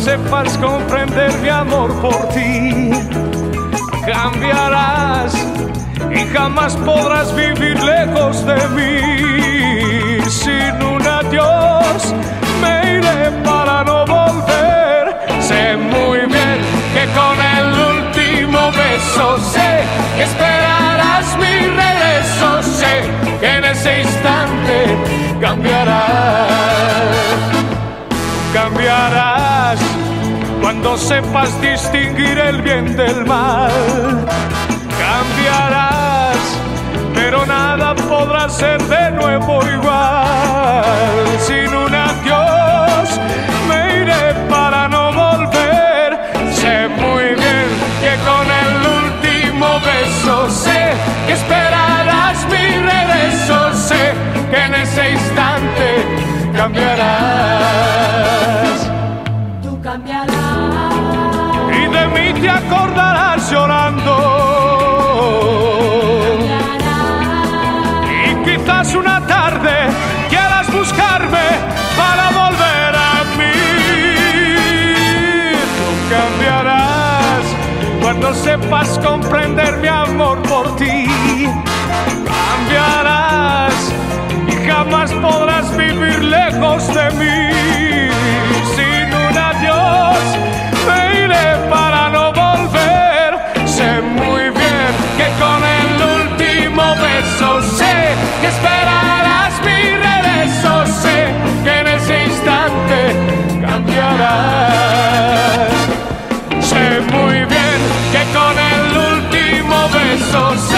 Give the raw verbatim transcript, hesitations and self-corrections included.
sepas comprender mi amor por ti, cambiarás y jamás podrás vivir lejos de mí. Sin un adiós me iré para no volver. Sé muy bien que con el último beso sé que esperarás mi regreso. Sé que en ese instante cambiarás. Cambiarás cuando sepas distinguir el bien del mal. Cambiarás, pero nada podrá ser de nuevo igual. Sin un adiós me iré para no volver. Sé muy bien que con el último beso sé que esperarás mi regreso. Sé que en ese instante cambiarás. Tú cambiarás Y de mí te acordarás llorando. Cambiarás. Y quizás una tarde quieras buscarme para volver a mí. Tú cambiarás cuando sepas comprender mi amor por ti. Cambiarás y jamás podrás vivir lejos de mí. Sin un adiós me iré para no volver. Sé muy bien que con el último beso sé que esperarás mi regreso. Sé que en ese instante cambiarás. Sé muy bien que con el último beso